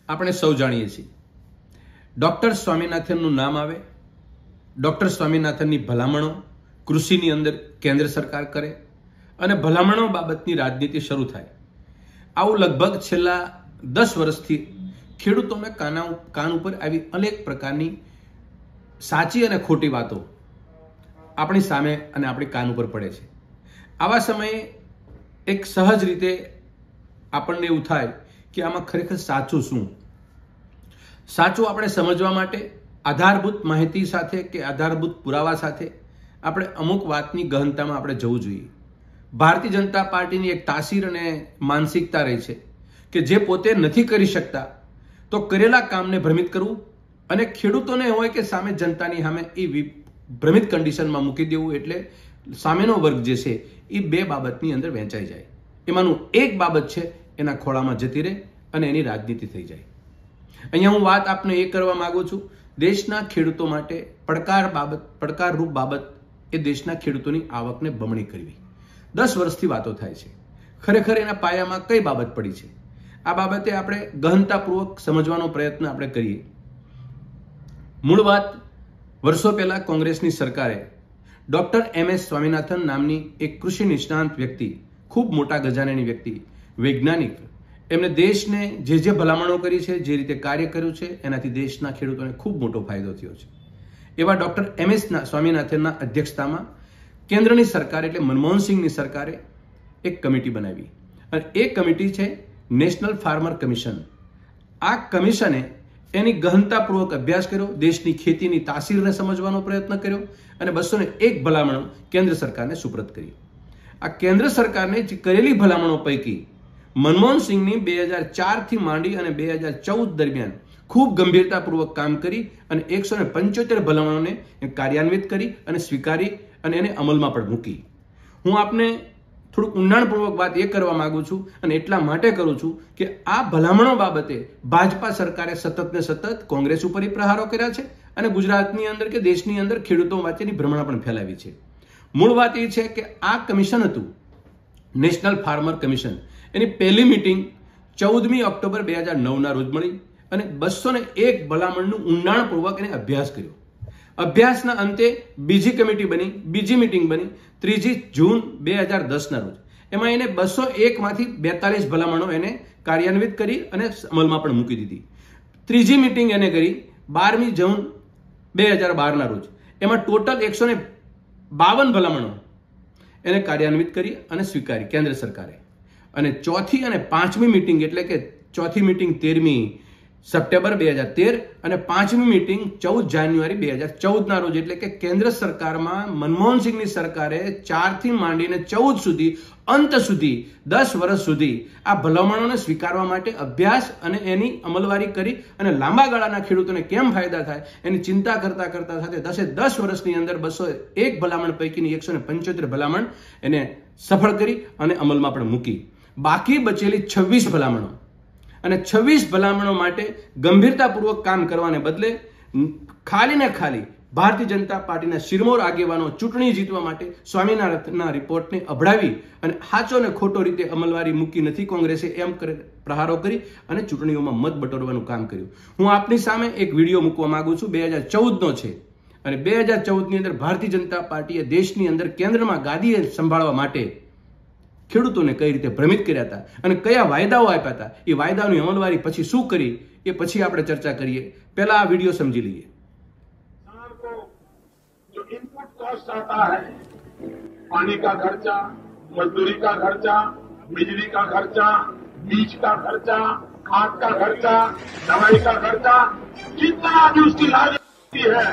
આપણે સૌ જાણીએ છીએ ડોક્ટર સ્વામિનાથનનું નામ આવે, ડોક્ટર સ્વામિનાથનની ભલામણો કૃષિની અંદર કેન્દ્ર સરકાર કરે અને ભલામણો બાબતની રાજનીતિ શરૂ થાય. આવું લગભગ છેલ્લા 10 વર્ષથી ખેડૂતોને કાન ઉપર આવી અનેક પ્રકારની સાચી અને ખોટી વાતો આપણી સામે અને આપણી કાન ઉપર પડે છે. આવા સમયે એક સહજ રીતે આપણને એવું થાય કે આમાં ખરેખર સાચું શું? સાચું આપણે સમજવા માટે આધારભૂત માહિતી સાથે કે આધારભૂત પુરાવા સાથે આપણે અમુક વાતની ગહનતામાં આપણે જવું જોઈએ. ભારતીય જનતા પાર્ટીની એક તાસીર અને માનસિકતા રહી છે કે જે પોતે નથી કરી શકતા તો કરેલા કામને ભ્રમિત કરવું અને ખેડૂતોને હોય કે સામે જનતાની સામે એ ભ્રમિત કન્ડિશનમાં મૂકી દેવું, એટલે સામેનો વર્ગ જે છે એ બે બાબતની અંદર વહેંચાઈ જાય. એમાંનું એક બાબત છે એના ખોળામાં જતી રહે અને એની રાજનીતિ થઈ જાય. અહીંયા હું વાત આપને એ કરવા માંગુ છું, દેશના ખેડૂતો માટે પડકારરૂપ બાબત એ દેશના ખેડૂતોની આવકને બમણી કરવી. 10 વર્ષથી વાતો થાય છે. ખરેખર એના પાયામાં કઈ બાબત પડી છે? આ બાબતે આપણે ગહનતાપૂર્વક સમજવાનો પ્રયત્ન આપણે કરીએ. મૂળ વાત, વર્ષો પહેલા કોંગ્રેસની સરકારે ડોક્ટર MS સ્વામિનાથન નામની એક કૃષિ નિષ્ણાંત વ્યક્તિ, ખૂબ મોટા ગજાનેની વ્યક્તિ, વૈજ્ઞાનિક, એમને દેશને જે ભલામણો કરી છે, જે રીતે કાર્ય કર્યું છે, એનાથી દેશના ખેડૂતોને ખૂબ મોટો ફાયદો થયો છે. એવા ડોક્ટર MS સ્વામિનાથનના અધ્યક્ષતામાં કેન્દ્રની સરકાર એટલે મનમોહનસિંહની સરકારે એક કમિટી બનાવી અને એ કમિટી છે નેશનલ ફાર્મર કમિશન. આ કમિશને એની ગહનતાપૂર્વક અભ્યાસ કર્યો, દેશની ખેતીની તાસીરને સમજવાનો પ્રયત્ન કર્યો અને 201 ભલામણો કેન્દ્ર સરકારને સુપ્રત કરી. આ કેન્દ્ર સરકારને કરેલી ભલામણો પૈકી મનમોહનસિંહની 2004 થી માંડી અને 2014 દરમિયાન ખૂબ ગંભીરતાપૂર્વક કામ કરી અને 175 ભલામણોને કાર્યાન્વિત કરી અને સ્વીકારી અને એને અમલમાં પણ મૂકી. હું આપને થોડુંક ઊંડાણપૂર્વક વાત એ કરવા માંગુ છું અને એટલા માટે કરું છું કે આ ભલામણો બાબતે ભાજપા સરકારે સતત ને સતત કોંગ્રેસ ઉપર પ્રહારો કર્યા છે અને ગુજરાતની અંદર કે દેશની અંદર ખેડૂતો વચ્ચેની ભ્રમણા પણ ફેલાવી છે. મૂળ વાત એ છે કે આ કમિશન હતું નેશનલ ફાર્મર કમિશન. એની પહેલી મીટિંગ 14મી ઓક્ટોબર 2009ના રોજ મળી અને 201 ભલામણનું ઊંડાણપૂર્વક એને અભ્યાસ કર્યો. અભ્યાસના અંતે બીજી કમિટી બની, બીજી મીટિંગ બની 3 જૂન 2010ના રોજ. એમાં એને 201 માંથી 42 ભલામણો એને કાર્યાન્વિત કરી અને અમલમાં પણ મૂકી દીધી. ત્રીજી મીટિંગ એને કરી 12મી જૂન 2012ના રોજ. એમાં ટોટલ 152 ભલામણો એને કાર્યાન્વિત કરી અને સ્વીકારી કેન્દ્ર સરકારે. અને ચોથી અને પાંચમી મીટિંગ એટલે કે ચોથી મીટિંગ 13મી સપ્ટેમ્બર 2013 અને પાંચમી મીટિંગ 14 જાન્યુઆરી 2014ના રોજ, એટલે કે કેન્દ્ર સરકારમાં મનમોહનસિંહની સરકારે 4 થી માંડીને 14 સુધી અંત સુધી 10 વર્ષ સુધી આ ભલામણોને સ્વીકારવા માટે અભ્યાસ અને એની અમલવારી કરી અને લાંબા ગાળાના ખેડૂતોને કેમ ફાયદા થાય એની ચિંતા કરતા સાથે 10 વર્ષની અંદર 201 ભલામણ પૈકીની 175 ભલામણ એને સફળ કરી અને અમલમાં પણ મૂકી. બાકી બચેલી 26 ભલામણો અને 26 ભલામણો માટે ગંભીરતાપૂર્વક કામ કરવાને બદલે ખાલી ને ખાલી ભારતીય જનતા પાર્ટીના શિરમોર આગેવાનો ચૂંટણી જીતવા માટે સ્વામિનાથનના રિપોર્ટને અભડાવી અને સાચો ને ખોટો રીતે અમલવારી મૂકી નથી કોંગ્રેસે એમ પ્રહારો કરી અને ચૂંટણીઓમાં મત બટોરવાનું કામ કર્યું. હું આપની સામે એક વિડીયો મૂકવા માંગુ છું, 2014નો છે અને 2014ની અંદર ભારતીય જનતા પાર્ટીએ દેશની અંદર કેન્દ્રમાં ગાદી સંભાળવા માટે ખેડૂતોને કઈ રીતે ભ્રમિત કર્યા હતા અને કયા વાયદાઓ આપ્યા હતા, એ વાયદાઓની અમલવારી પછી શું કરી એ પછી આપણે ચર્ચા કરીએ. પહેલા આ વિડીયો સમજી લઈએ. जो इनपुट कॉस्ट आता है, पानी का खर्चा, मजदूरी का खर्चा, बिजली का खर्चा, बीज का खर्चा, खाद का खर्चा, दवाई का खर्चा, जितना भी उसकी लागत है,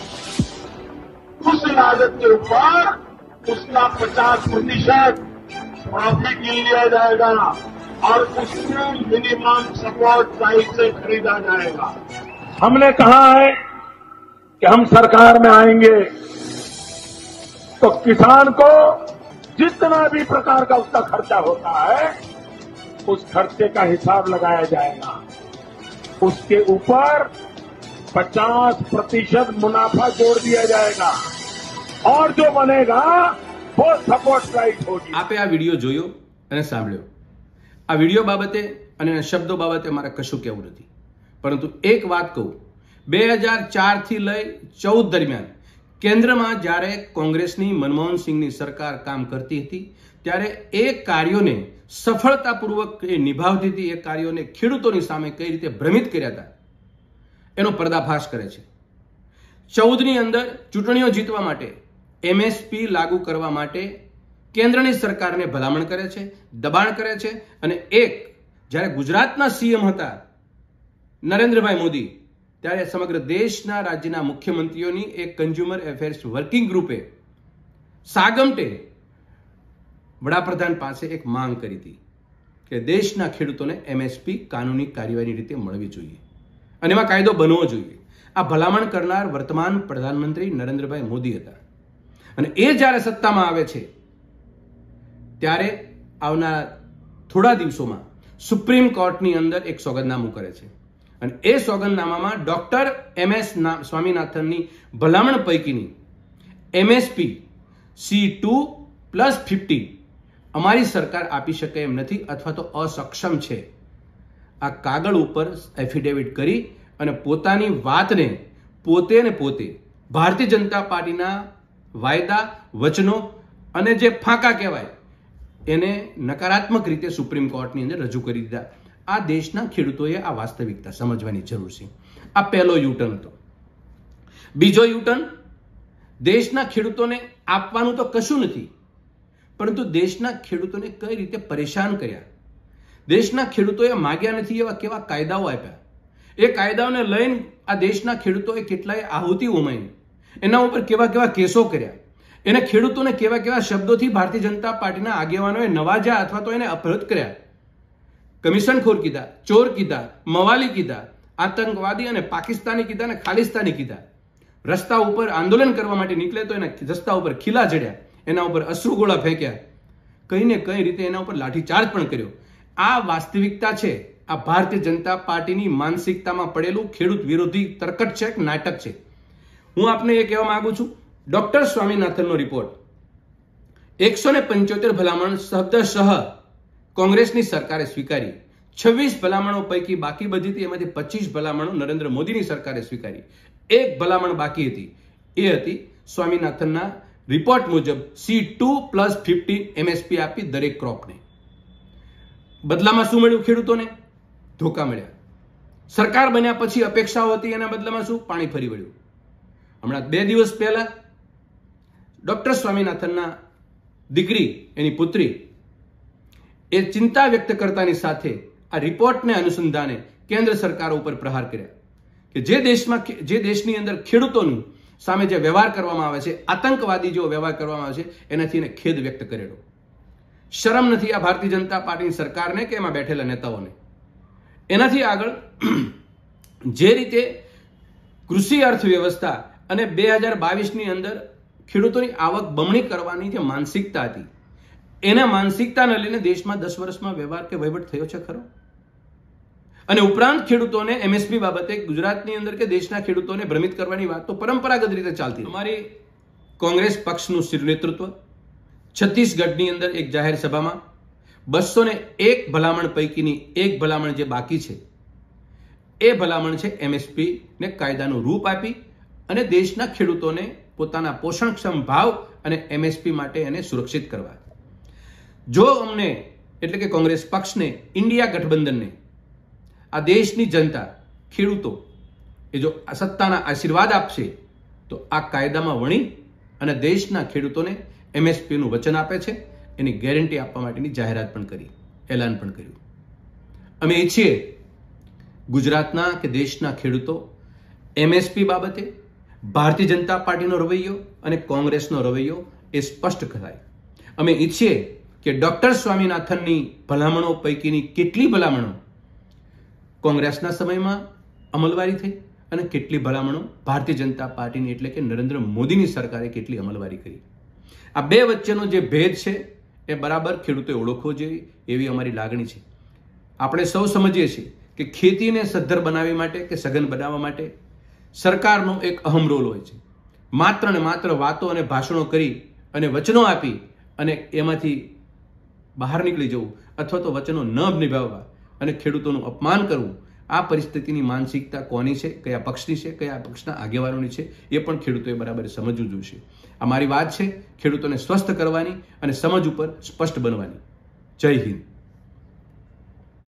उस लागत के ऊपर उसका 50% प्रॉफिट ले लिया जाएगा और उसको मिनिमम सपोर्ट प्राइस से खरीदा जाएगा. हमने कहा है कि हम सरकार में आएंगे तो किसान को जितना भी प्रकार का उसका खर्चा होता है उस खर्चे का हिसाब लगाया जाएगा. उसके ऊपर 50% मुनाफा जोड़ दिया जाएगा और जो बनेगा वो सपोर्ट प्राइस होगी. આપે આ વિડીયો જોયો અને સાંભળ્યો. આ વિડીયો બાબતે અને શબ્દો બાબતે મારે કશું કહેવું નથી. પરંતુ એક વાત કહું, 2004 થી લઈ 14 દરમિયાન કેન્દ્રમાં જ્યારે કોંગ્રેસની મનમોહન સિંહની સરકાર કામ કરતી હતી ત્યારે એ કાર્યોને સફળતાપૂર્વક નિભાવતી હતી. એ કાર્યોને ખેડૂતોની સામે કઈ રીતે ભ્રમિત કર્યા હતા એનો પર્દાફાશ કરે છે. 14ની અંદર ચૂંટણીઓ જીતવા માટે એમએસપી લાગુ કરવા માટે કેન્દ્રની સરકારને ભલામણ કરે છે, દબાણ કરે છે. અને જ્યારે ગુજરાતના સીએમ હતા નરેન્દ્રભાઈ મોદી, ત્યારે સમગ્ર દેશના રાજ્યના મુખ્યમંત્રીઓની એક કન્ઝ્યુમર એફેર્સ વર્કિંગ ગ્રુપે સાગમટે વડાપ્રધાન પાસે એક માંગ કરી હતી કે દેશના ખેડૂતોને એમએસપી કાનૂની કાર્યવાહીની રીતે મળવી જોઈએ અને એમાં કાયદો બનવો જોઈએ. આ ભલામણ કરનાર વર્તમાન પ્રધાનમંત્રી નરેન્દ્રભાઈ મોદી હતા. અને એ જ્યારે સત્તામાં આવે છે ત્યારે આવનાર થોડા દિવસોમાં સુપ્રીમ કોર્ટની અંદર એક સોગંદનામું કરે છે અને એ સોગંદનામામાં ડોક્ટર એમએસ સ્વામીનાથનની ભલામણ પૈકીની એમએસપી C2+50 અમારી સરકાર આપી શકે એમ નથી અથવા તો અસક્ષમ છે. આ કાગળ ઉપર એફિડેવિટ કરી અને પોતાની વાતને પોતે ભારતીય જનતા પાર્ટીના વાયદા, વચનો અને જે ફાંકા કહેવાય એને નકારાત્મક રીતે સુપ્રીમ કોર્ટની અંદર રજૂ કરી દીધા. આ દેશના ખેડૂતોએ આ વાસ્તવિકતા સમજવાની જરૂર છે. આ પહેલો યુટર્ન હતો. બીજો યુટર્ન, દેશના ખેડૂતોને આપવાનું તો કશું નથી, પરંતુ દેશના ખેડૂતોને કઈ રીતે પરેશાન કર્યા. દેશના ખેડૂતોએ માગ્યા નથી એવા કેવા કાયદાઓ આપ્યા. એ કાયદાઓને લઈને આ દેશના ખેડૂતોએ કેટલાય આહુતિ ઉમાઈ, એના ઉપર કેવા કેવા કેસો કર્યા, એને ખેડૂતોને કેવા કેવા શબ્દોથી ભારતીય જનતા પાર્ટીના આગેવાનોએ નવાજ્યા અથવા તો એને અપહૃત કર્યા. કમિશનખોર કીધા, ચોર કીધા, મવાલી કીધા, આતંકવાદી અને પાકિસ્તાની કીધા અને ખાલિસ્તાની કીધા. રસ્તા ઉપર આંદોલન કરવા માટે નીકળે તો એના રસ્તા ઉપર ખીલા જડ્યા, એના ઉપર અશ્રુગોળા ફેંક્યા, કઈ ને કઈ રીતે એના ઉપર લાઠીચાર્જ પણ કર્યો. આ વાસ્તવિકતા છે. આ ભારતીય જનતા પાર્ટીની માનસિકતામાં પડેલું ખેડૂત વિરોધી તરકટ છે, નાટક છે. હું આપને એ કહેવા માંગુ છું, ડોક્ટર સ્વામીનાથનનો રિપોર્ટ 175 ભલામણ શબ્દશઃ કોંગ્રેસની સરકારે સ્વીકારી. 26 ભલામણો પૈકી બાકી બધી હતી, એમાંથી 25 ભલામણો નરેન્દ્ર મોદીની સરકારે સ્વીકારી. એક ભલામણ બાકી હતી, એ હતી સ્વામીનાથનના રિપોર્ટ મુજબ C2+50 એમએસપી આપી દરેક ક્રોપને. બદલામાં શું મળ્યું ખેડૂતોને? ધોકા મળ્યા. સરકાર બન્યા પછી અપેક્ષાઓ હતી, એના બદલામાં શું? પાણી ફરી વળ્યું. હમણાં 2 દિવસ પહેલા ડોક્ટર સ્વામીનાથનના દીકરી, એની પુત્રી, એ ચિંતા વ્યક્ત કરતાની સાથે આ રિપોર્ટને અનુસંધાને કેન્દ્ર સરકાર ઉપર પ્રહાર કર્યા કે જે દેશની અંદર ખેડૂતોની સામે જે વ્યવહાર કરવામાં આવે છે, આતંકવાદી જેવો વ્યવહાર કરવામાં આવે છે, એનાથી એને ખેદ વ્યક્ત કરેલો. શરમ નથી આ ભારતીય જનતા પાર્ટીની સરકારને કે એમાં બેઠેલા નેતાઓને. એનાથી આગળ જે રીતે કૃષિ અર્થવ્યવસ્થા અને 2022ની અંદર ખેડૂતોની આવક બમણી કરવાની જે માનસિકતા હતી, એના માનસિકતાને લઈને દેશમાં 10 વર્ષમાં વ્યવહાર કે વહીવટ થયો છે ખરો? અને ઉપરાંત ખેડૂતોને એમએસપી બાબતે ગુજરાતની અંદર કે દેશના ખેડૂતોને ભ્રમિત કરવાની વાત તો પરંપરાગત રીતે ચાલતી. અમારી કોંગ્રેસ પક્ષનું નેતૃત્વ છત્તીસગઢની અંદર એક જાહેર સભામાં 201 ભલામણ પૈકીની એક ભલામણ જે બાકી છે, એ ભલામણ છે એમએસપી ને કાયદાનું રૂપ આપી અને દેશના ખેડૂતોને પોતાના પોષણક્ષમ ભાવ અને એમએસપી માટે એને સુરક્ષિત કરવા. જો અમને એટલે કે કોંગ્રેસ પક્ષને, ઇન્ડિયા ગઠબંધનને, આ દેશની જનતા, ખેડૂતો એ જો સત્તાના આશીર્વાદ આપશે તો આ કાયદામાં વણી અને દેશના ખેડૂતોને એમએસપીનું વચન આપે છે, એની ગેરંટી આપવા માટેની જાહેરાત પણ કરી, એલાન પણ કર્યું. અમે ઈચ્છીએ ગુજરાતના કે દેશના ખેડૂતો એમએસપી બાબતે ભારતીય જનતા પાર્ટીનો રવૈયો અને કોંગ્રેસનો રવૈયો એ સ્પષ્ટ કરાય. અમે ઈચ્છીએ કે ડોક્ટર સ્વામીનાથનની ભલામણો પૈકીની કેટલી ભલામણો કોંગ્રેસના સમયમાં અમલવારી થઈ અને કેટલી ભલામણો ભારતીય જનતા પાર્ટીની એટલે કે નરેન્દ્ર મોદીની સરકારે કેટલી અમલવારી કરી. આ બે વચ્ચેનો જે ભેદ છે એ બરાબર ખેડૂતોએ ઓળખવો જોઈએ એવી અમારી લાગણી છે. આપણે સૌ સમજીએ છીએ કે ખેતીને સદ્ધર બનાવવા માટે કે સઘન બનાવવા માટે સરકારનો એક અહમ રોલ હોય છે. માત્ર ને માત્ર વાતો અને ભાષણો કરી અને વચનો આપી અને એમાંથી બહાર નીકળી જવું અથવા તો વચનો ન નિભાવવા અને ખેડૂતોનું અપમાન કરવું આ પરિસ્થિતિની માનસિકતા કોની છે, કયા પક્ષની છે, કયા પક્ષના આગેવાનોની છે, એ પણ ખેડૂતોએ બરાબર સમજવું જોઈશે. આ મારી વાત છે ખેડૂતોને સ્વસ્થ કરવાની અને સમજ ઉપર સ્પષ્ટ બનવાની. જય હિન્દ.